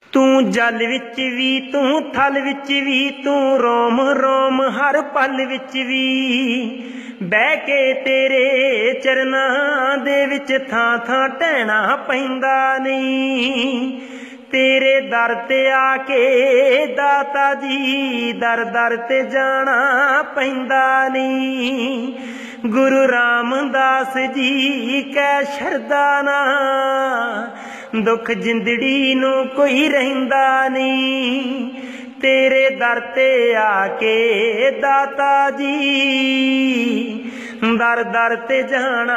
तू जल विच भी तू थल विच भी तू रोम रोम हर पल विच भी बह के तेरे चरना दे विच थां थां टहना पैंदा नहीं। तेरे दर ते आके दाता जी दर दर ते जाना पैंदा नहीं। गुरु रामदास जी कै शरदा ना दुख जिंदड़ी नू कोई रहिंदा नहीं। तेरे दर ते आके दाता जी दर दर ते जाना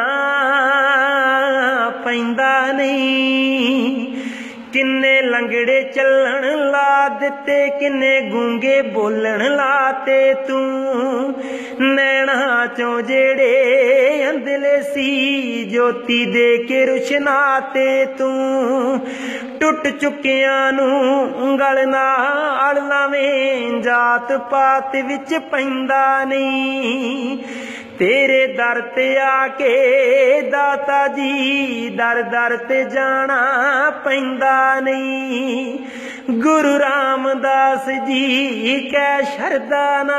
पैंदा नहीं। किन्ने लंगड़े चलन ला दिते किन्ने गूंगे बोलन लाते तू नैना चों जेड़े अंधले सी ज्योति दे के रुशनाते तू टुट चुकिया नू गल नाल लावें जात पात विच पैंदा नहीं। तेरे दर ते आके दाता जी दर दर ते जाना पैंदा नहीं। गुरु रामदास जी कै शरदा ना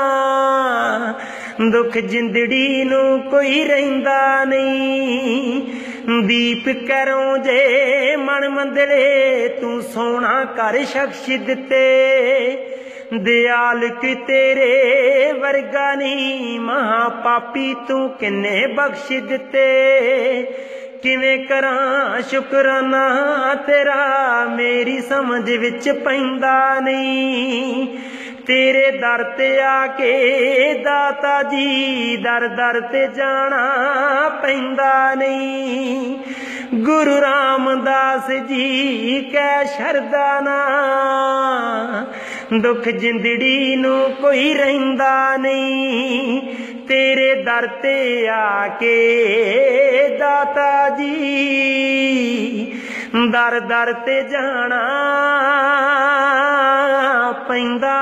दुख जिंदड़ी नू कोई रहिंदा नहीं। दीप करों जे मन मंदले तू सोना कर शख्स दिते दयाल की तेरे वर्गा नहीं महा पापी तू किन्ने बख्श दिते। किवें करां शुकराना तेरा मेरी समझ विच पैंदा नहीं। तेरे दर ते आके दाता जी दर दर ते जाना पैंदा नहीं। गुरु रामदास जी कै शरदा ना दुख जिंदड़ी नू कोई रहिंदा नहीं। तेरे दर ते आके दाता जी दर दर ते जाना पैंदा